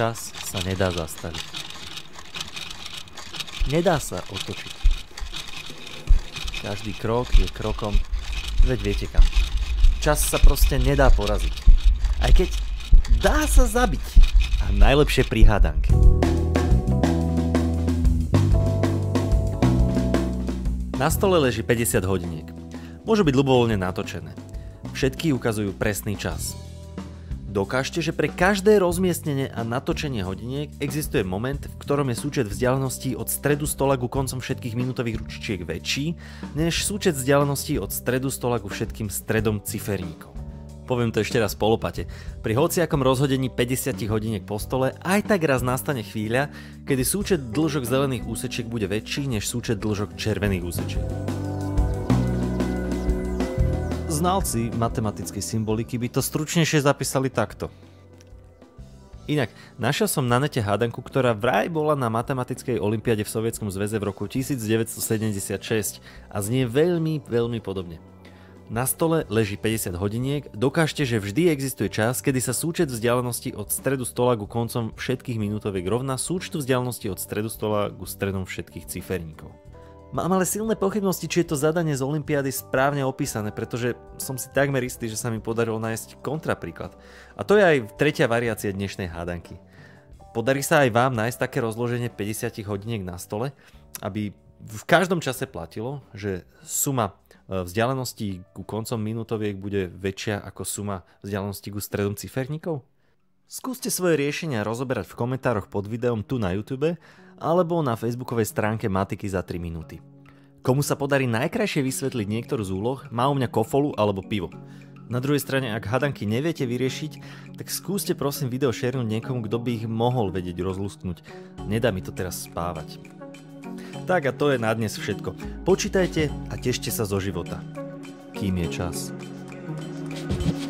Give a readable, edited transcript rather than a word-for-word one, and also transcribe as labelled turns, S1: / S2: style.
S1: čas sa nedá zastaviť. Nedá sa otočiť. Každý krok je krokom, veď viete kam. Čas sa proste nedá poraziť. Aj keď dá sa zabiť. A najlepšie pri hádanke. Na stole leží 50 hodiniek. Môžu byť ľubovoľne natočené. Všetky ukazujú presný čas. Dokážte, že pre každé rozmiestnenie a natočenie hodiniek existuje moment, v ktorom je súčet vzdialeností od stredu stola ku koncom všetkých minútových ručičiek väčší, než súčet vzdialeností od stredu stola ku všetkým stredom ciferníkov. Poviem to ešte raz po lopate. Pri hociakom rozhodení 50 hodiniek po stole aj tak raz nastane chvíľa, kedy súčet dĺžok zelených úsečiek bude väčší než súčet dĺžok červených úsečiek. Znalci matematickej symboliky by to stručnejšie zapísali takto. Inak, našiel som na nete hádanku, ktorá vraj bola na matematickej olympiáde v Sovietskom zväze v roku 1976 a znie veľmi, veľmi podobne. Na stole leží 50 hodiniek, dokážte, že vždy existuje čas, kedy sa súčet vzdialenosti od stredu stola ku koncom všetkých minútoviek rovná súčtu vzdialenosti od stredu stola ku stredom všetkých ciferníkov. Mám ale silné pochybnosti, či je to zadanie z olympiády správne opísané, pretože som si takmer istý, že sa mi podarilo nájsť kontrapríklad. A to je aj tretia variácia dnešnej hádanky. Podarí sa aj vám nájsť také rozloženie 50 hodiniek na stole, aby v každom čase platilo, že suma vzdialeností ku koncom minútoviek bude väčšia ako suma vzdialeností ku stredom ciferníkov? Skúste svoje riešenia rozoberať v komentároch pod videom tu na YouTube alebo na facebookovej stránke Matiky za 3 minúty. Komu sa podarí najkrajšie vysvetliť niektorú z úloh, má u mňa kofolu alebo pivo. Na druhej strane, ak hadanky neviete vyriešiť, tak skúste prosím video šernúť niekomu, kto by ich mohol vedieť rozlusknúť. Nedá mi to teraz spávať. Tak a to je na dnes všetko. Počítajte a tešte sa zo života. Kým je čas.